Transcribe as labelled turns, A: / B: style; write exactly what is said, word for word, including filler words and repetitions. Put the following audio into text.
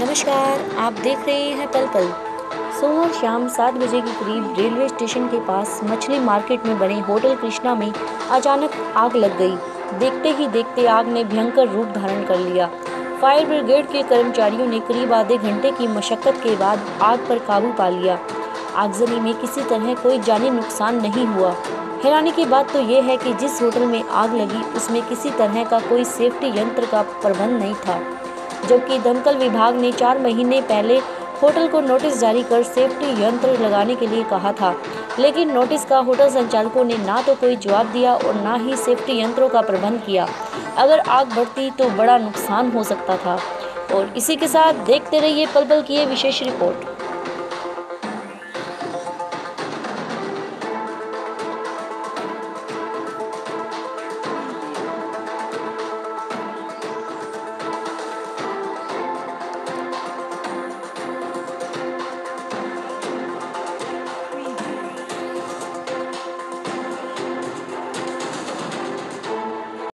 A: नमस्कार, आप देख रहे हैं पल पल। सोमवार शाम सात बजे के करीब रेलवे स्टेशन के पास मछली मार्केट में बने होटल कृष्णा में अचानक आग लग गई। देखते ही देखते आग ने भयंकर रूप धारण कर लिया। फायर ब्रिगेड के कर्मचारियों ने करीब आधे घंटे की मशक्कत के बाद आग पर काबू पा लिया। आगजनी में किसी तरह कोई जानी नुकसान नहीं हुआ। हैरानी की बात तो ये है कि जिस होटल में आग लगी उसमें किसी तरह का कोई सेफ्टी यंत्र का प्रबंध नहीं था, जबकि दमकल विभाग ने चार महीने पहले होटल को नोटिस जारी कर सेफ्टी यंत्र लगाने के लिए कहा था, लेकिन नोटिस का होटल संचालकों ने ना तो कोई जवाब दिया और ना ही सेफ्टी यंत्रों का प्रबंध किया। अगर आग बढ़ती तो बड़ा नुकसान हो सकता था। और इसी के साथ देखते रहिए पल पल की ये विशेष रिपोर्ट।